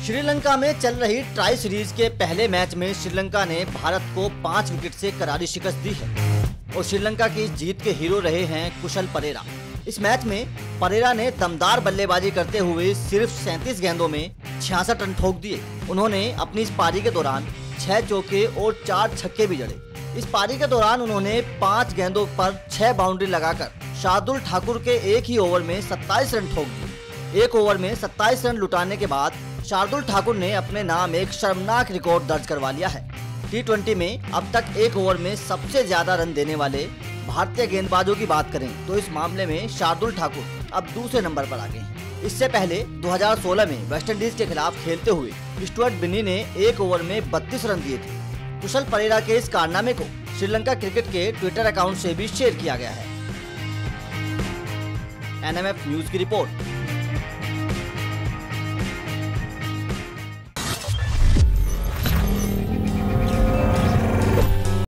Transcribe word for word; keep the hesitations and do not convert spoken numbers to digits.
श्रीलंका में चल रही ट्राई सीरीज के पहले मैच में श्रीलंका ने भारत को पाँच विकेट से करारी शिकस्त दी है और श्रीलंका की जीत के हीरो रहे हैं कुशल परेरा। इस मैच में परेरा ने दमदार बल्लेबाजी करते हुए सिर्फ सैंतीस गेंदों में छियासठ रन ठोक दिए। उन्होंने अपनी इस पारी के दौरान छह चौके और चार छक्के भी जड़े। इस पारी के दौरान उन्होंने पाँच गेंदों पर छह बाउंड्री लगाकर शार्दुल ठाकुर के एक ही ओवर में सत्ताईस रन ठोक दिए। एक ओवर में सत्ताईस रन लुटाने के बाद शार्दुल ठाकुर ने अपने नाम एक शर्मनाक रिकॉर्ड दर्ज करवा लिया है। टी ट्वेंटी में अब तक एक ओवर में सबसे ज्यादा रन देने वाले भारतीय गेंदबाजों की बात करें तो इस मामले में शार्दुल ठाकुर अब दूसरे नंबर पर आ गए हैं। इससे पहले दो हज़ार सोलह में वेस्टइंडीज के खिलाफ खेलते हुए स्टुअर्ट बिन्नी ने एक ओवर में बत्तीस रन दिए थे। कुशल परेरा के इस कारनामे को श्रीलंका क्रिकेट के ट्विटर अकाउंट से भी शेयर किया गया है। एन एम एफ न्यूज की रिपोर्ट।